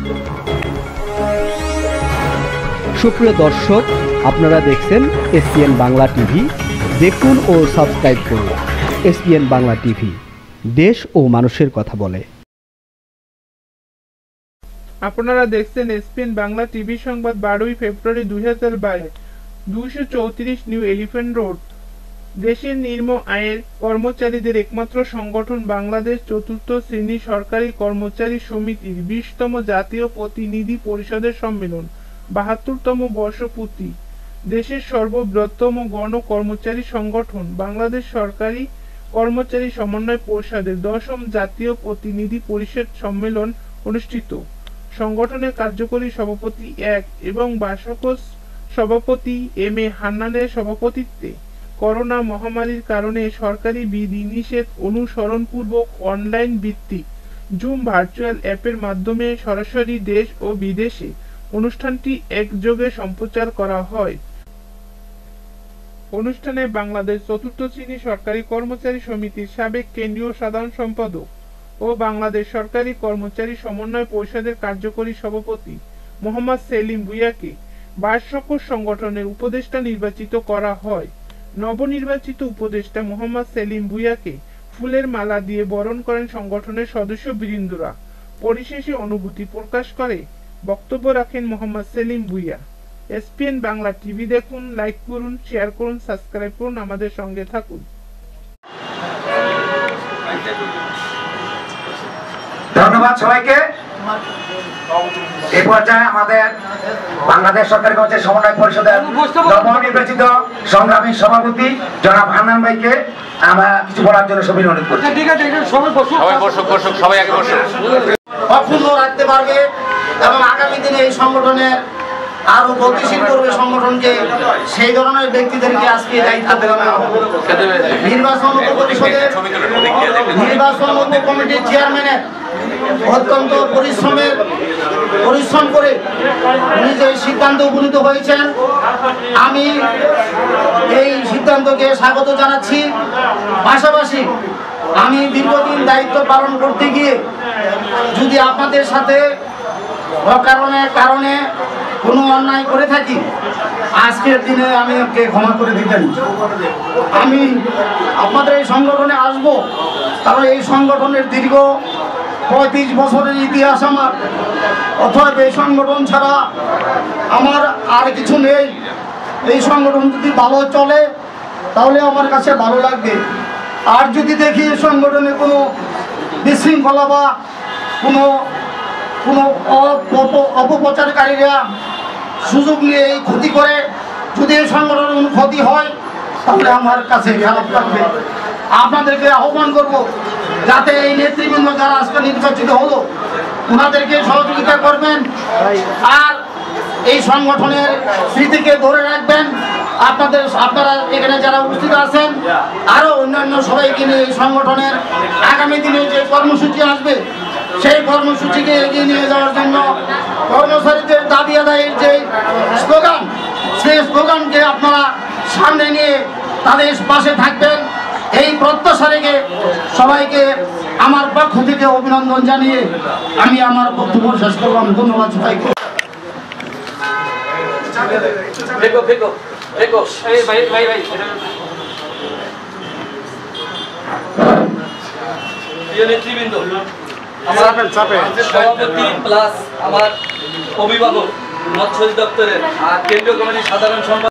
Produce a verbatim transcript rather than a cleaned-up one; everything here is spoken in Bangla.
সুপ্রিয় দর্শক, আপনারা দেখছেন এসপিএন বাংলা টিভি। দেখুন ও সাবস্ক্রাইব করুন এসপিএন বাংলা টিভি, দেশ ও মানুষের কথা বলে। আপনারা দেখছেন এসপিএন বাংলা টিভি সংবাদ বারোই ফেব্রুয়ারি দুই হাজার বাইশ। দুইশো চৌত্রিশ নিউ এলিফ্যান্ট রোড। দেশের নিম্ন আয়ের কর্মচারীদের একমাত্র সংগঠন বাংলাদেশ চতুর্থ শ্রেণী সরকারি কর্মচারী সমিতির বিশতম জাতীয় প্রতিনিধি পরিষদের সম্মেলন, বাহাত্তরতম বর্ষপূর্তি। দেশের সর্ববৃহত্তম গণ কর্মচারী সংগঠন বাংলাদেশ সরকারি কর্মচারী সমন্বয় পরিষদের দশম জাতীয় প্রতিনিধি পরিষদ সম্মেলন অনুষ্ঠিত। সংগঠনের কার্যকরী সভাপতি এক এবং চসকস সভাপতি এম.এ হান্নানের সভাপতিত্বে করোনা মহামারীর কারণে সরকারি বিধিনিষেধ অনুসরণপূর্বক অনলাইন ভিত্তিক জুম ভার্চুয়াল অ্যাপের মাধ্যমে সরাসরি দেশ ও বিদেশে অনুষ্ঠানটি একযোগে সম্প্রচার করা হয়। অনুষ্ঠানে বাংলাদেশ চতুর্থ শ্রেণী সরকারি কর্মচারী সমিতির সাবেক কেন্দ্রীয় সাধারণ সম্পাদক ও বাংলাদেশ সরকারি কর্মচারী সমন্বয় পরিষদের কার্যকরী সভাপতি মোহাম্মদ সেলিম ভুঁইয়াকে চসকস সংগঠনের উপদেষ্টা নির্বাচিত করা হয়। নবনির্বাচিত উপদেষ্টা মোহাম্মদ সেলিম ভুঁইয়াকে ফুলের মালা দিয়ে বরণ করেন সংগঠনের সদস্যবৃন্দরা। পরিশেষে অনুভূতি প্রকাশ করে বক্তব্য রাখেন মোহাম্মদ সেলিম ভুঁইয়া। এসপিএন বাংলা টিভি দেখুন, লাইক করুন, শেয়ার করুন, সাবস্ক্রাইব করুন, আমাদের সঙ্গে থাকুন। ধন্যবাদ সবাইকে। এই পর্যায়ে আমাদের বাংলাদেশ সরকারি কর্মচারী সমন্বয় পরিষদের নবনির্বাচিত সংগ্রামী সভাপতি জনাব হান্নান ভাইকে আমরা কিছু বলার জন্য সবাই অনুরোধ করছি। অক্ষুণ্ণ রাখতে পারবে এবং আগামী দিনে এই সংগঠনের আরো গতিশীল করবে সংগঠনকে, সেই ধরনের ব্যক্তিদেরকে আজকে দায়িত্ব দেওয়া হবে। নির্বাচন পরিষদের নির্বাচন কমিটির চেয়ারম্যানের অত্যন্ত পরিশ্রমের পরিশ্রম করে উনি যে সিদ্ধান্তে উপনীত হয়েছেন, আমি এই সিদ্ধান্তকে স্বাগত জানাচ্ছি। পাশাপাশি আমি দীর্ঘদিন দায়িত্ব পালন করতে গিয়ে যদি আপনাদের সাথে অকারণে কারণে কোনো অন্যায় করে থাকি, আজকের দিনে আমি ওকে ক্ষমা করে দিতেন। আমি আপনাদের এই সংগঠনে আসব, কারণ এই সংগঠনের দীর্ঘ পঁয়ত্রিশ বছরের ইতিহাস আমার, অথবা এই সংগঠন ছাড়া আমার আর কিছু নেই। এই সংগঠন যদি ভালো চলে তাহলে আমার কাছে ভালো লাগবে, আর যদি দেখি এই সংগঠনে কোনো বিশৃঙ্খলা বা কোনো কোনো অপপ্রচারকারীরা সুযোগ নিয়ে এই ক্ষতি করে, যদি এই সংগঠনের কোনো ক্ষতি হয় তাহলে আমার কাছে খারাপ লাগবে। আপনাদেরকে আহ্বান করব যাতে এই নেতৃবৃন্দ যারা আজকে নির্বাচিত হলো ওনাদেরকে সহযোগিতা করবেন, আর এই সংগঠনের স্মৃতিকে ধরে রাখবেন। আপনাদের আপনারা এখানে যারা উপস্থিত আছেন আরো অন্যান্য সবাইকে নিয়ে এই সংগঠনের আগামী দিনে যে কর্মসূচি আসবে সেই কর্মসূচিকে এগিয়ে নিয়ে যাওয়ার জন্য কর্মচারীদের দাবি আদায়ের যে স্লোগান, সেই স্লোগানকে আপনারা সামনে নিয়ে তাদের পাশে থাকবেন, এই প্রত্যাশা রেখে সবাইকে আমার পক্ষ থেকে অভিনন্দন জানিয়ে আমি আমার বক্তব্য শেষ করলাম। ধন্যবাদ সবাইকে। সভাপতি প্লাস আমার অভিভাবক মৎস্য দপ্তরের আর কেন্দ্রীয় কমিটির সাধারণ সম্পাদক